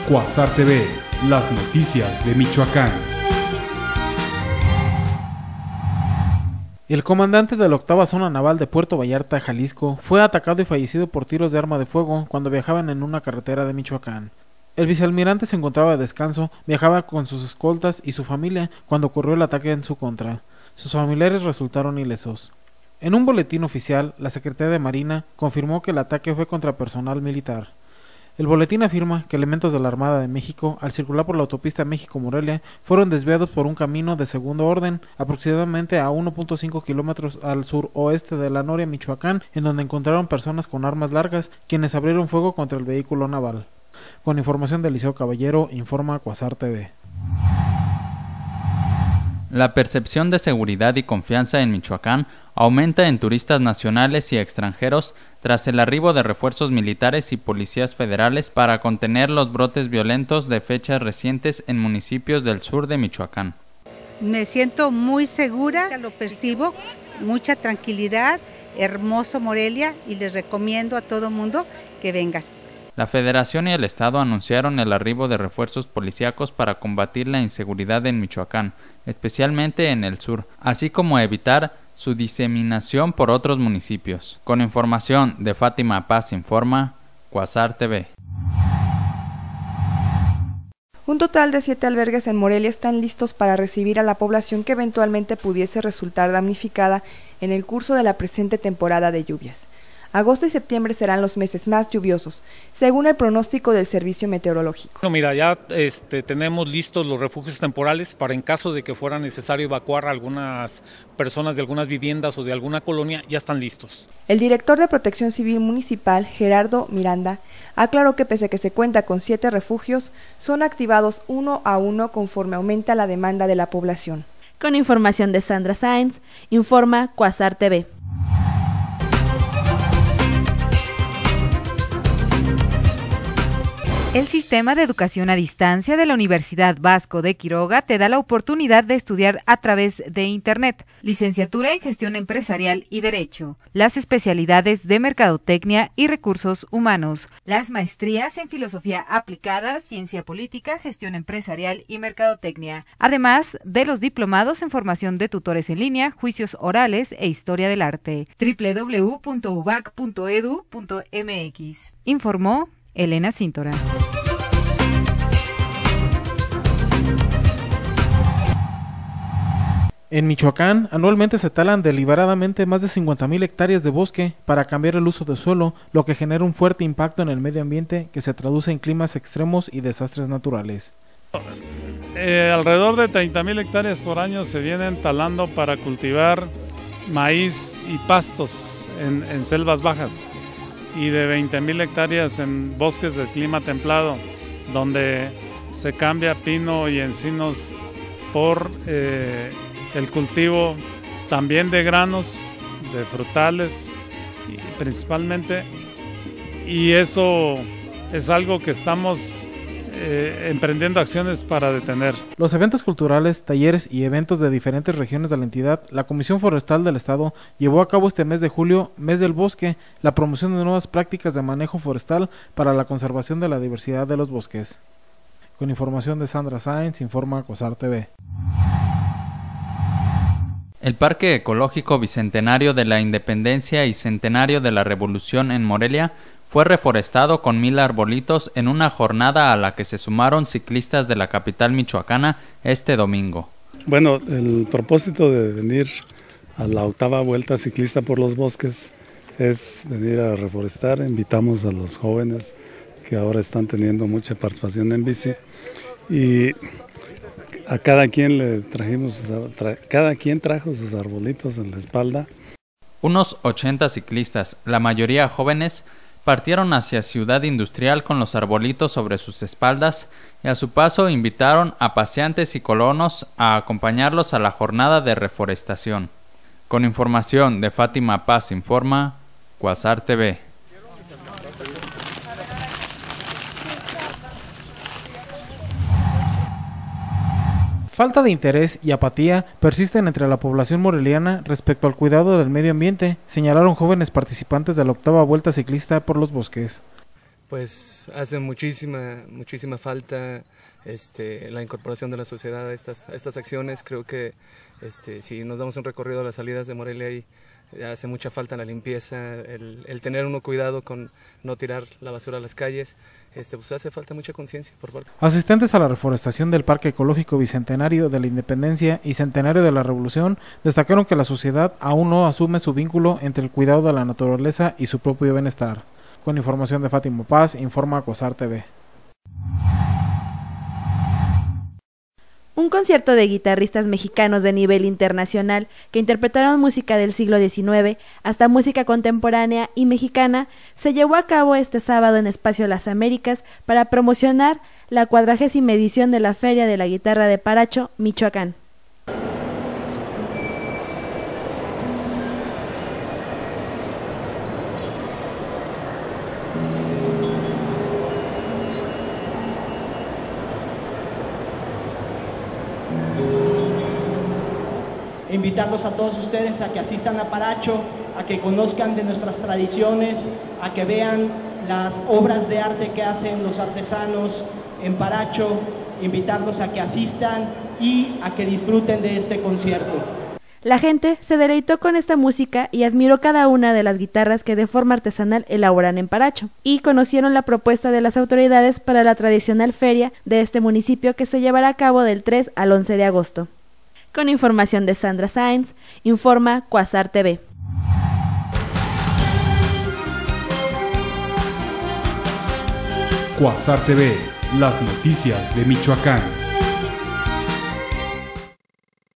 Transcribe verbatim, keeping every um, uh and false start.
Cuasar T V, las noticias de Michoacán. El comandante de la octava zona naval de Puerto Vallarta, Jalisco, fue atacado y fallecido por tiros de arma de fuego cuando viajaban en una carretera de Michoacán. El vicealmirante se encontraba de descanso, viajaba con sus escoltas y su familia cuando ocurrió el ataque en su contra. Sus familiares resultaron ilesos. En un boletín oficial, la Secretaría de Marina confirmó que el ataque fue contra personal militar. El boletín afirma que elementos de la Armada de México, al circular por la autopista México-Morelia, fueron desviados por un camino de segundo orden, aproximadamente a uno punto cinco kilómetros al suroeste de La Noria, Michoacán, en donde encontraron personas con armas largas, quienes abrieron fuego contra el vehículo naval. Con información de Eliseo Caballero, informa Cuasar T V. La percepción de seguridad y confianza en Michoacán aumenta en turistas nacionales y extranjeros tras el arribo de refuerzos militares y policías federales para contener los brotes violentos de fechas recientes en municipios del sur de Michoacán. Me siento muy segura, lo percibo, mucha tranquilidad, hermoso Morelia, y les recomiendo a todo mundo que vengan. La Federación y el Estado anunciaron el arribo de refuerzos policíacos para combatir la inseguridad en Michoacán, especialmente en el sur, así como evitar su diseminación por otros municipios. Con información de Fátima Paz Informa, Cuasar T V. Un total de siete albergues en Morelia están listos para recibir a la población que eventualmente pudiese resultar damnificada en el curso de la presente temporada de lluvias. Agosto y septiembre serán los meses más lluviosos, según el pronóstico del Servicio Meteorológico. No, mira, ya este, tenemos listos los refugios temporales para en caso de que fuera necesario evacuar a algunas personas de algunas viviendas o de alguna colonia, ya están listos. El director de Protección Civil Municipal, Gerardo Miranda, aclaró que pese a que se cuenta con siete refugios, son activados uno a uno conforme aumenta la demanda de la población. Con información de Sandra Sáenz, informa Cuasar T V. El Sistema de Educación a Distancia de la Universidad Vasco de Quiroga te da la oportunidad de estudiar a través de Internet, licenciatura en Gestión Empresarial y Derecho, las especialidades de Mercadotecnia y Recursos Humanos, las maestrías en Filosofía Aplicada, Ciencia Política, Gestión Empresarial y Mercadotecnia, además de los diplomados en Formación de Tutores en Línea, Juicios Orales e Historia del Arte. doble u doble u doble u punto u b a c punto e d u punto m x. Informó Elena Cíntora. En Michoacán, anualmente se talan deliberadamente más de cincuenta mil hectáreas de bosque para cambiar el uso de suelo, lo que genera un fuerte impacto en el medio ambiente que se traduce en climas extremos y desastres naturales. Eh, alrededor de treinta mil hectáreas por año se vienen talando para cultivar maíz y pastos en, en selvas bajas, y de veinte mil hectáreas en bosques de clima templado, donde se cambia pino y encinos por eh, el cultivo también de granos, de frutales principalmente, y eso es algo que estamos eh, emprendiendo acciones para detener. Los eventos culturales, talleres y eventos de diferentes regiones de la entidad, la Comisión Forestal del Estado llevó a cabo este mes de julio, mes del bosque, la promoción de nuevas prácticas de manejo forestal para la conservación de la diversidad de los bosques. Con información de Sandra Sáenz, informa Cuasar T V. El Parque Ecológico Bicentenario de la Independencia y Centenario de la Revolución en Morelia fue reforestado con mil arbolitos en una jornada a la que se sumaron ciclistas de la capital michoacana este domingo. Bueno, el propósito de venir a la octava vuelta ciclista por los bosques es venir a reforestar. Invitamos a los jóvenes que ahora están teniendo mucha participación en bici, y a cada quien le trajimos, tra, cada quien trajo sus arbolitos en la espalda. Unos ochenta ciclistas, la mayoría jóvenes, partieron hacia Ciudad Industrial con los arbolitos sobre sus espaldas y a su paso invitaron a paseantes y colonos a acompañarlos a la jornada de reforestación. Con información de Fátima Paz Informa, Cuasar T V. Falta de interés y apatía persisten entre la población moreliana respecto al cuidado del medio ambiente, señalaron jóvenes participantes de la octava Vuelta Ciclista por los Bosques. pues hace muchísima, muchísima falta este, la incorporación de la sociedad a estas, a estas acciones. Creo que este, si nos damos un recorrido a las salidas de Morelia, ahí hace mucha falta la limpieza, el, el tener uno cuidado con no tirar la basura a las calles. Este, pues hace falta mucha conciencia por parte. Asistentes a la reforestación del Parque Ecológico Bicentenario de la Independencia y Centenario de la Revolución destacaron que la sociedad aún no asume su vínculo entre el cuidado de la naturaleza y su propio bienestar. Con información de Fátima Paz, informa Cuasar T V. Un concierto de guitarristas mexicanos de nivel internacional que interpretaron música del siglo diecinueve hasta música contemporánea y mexicana se llevó a cabo este sábado en Espacio Las Américas para promocionar la cuadragésima edición de la Feria de la Guitarra de Paracho, Michoacán. Invitarlos a todos ustedes a que asistan a Paracho, a que conozcan de nuestras tradiciones, a que vean las obras de arte que hacen los artesanos en Paracho, invitarlos a que asistan y a que disfruten de este concierto. La gente se deleitó con esta música y admiró cada una de las guitarras que de forma artesanal elaboran en Paracho, y conocieron la propuesta de las autoridades para la tradicional feria de este municipio que se llevará a cabo del tres al once de agosto. Con información de Sandra Sainz, informa Cuasar T V. Cuasar T V, las noticias de Michoacán.